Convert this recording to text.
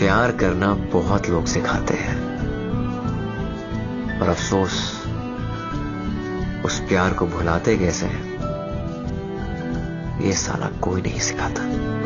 प्यार करना बहुत लोग सिखाते हैं, और अफसोस उस प्यार को भुलाते कैसे हैं, ये साला कोई नहीं सिखाता।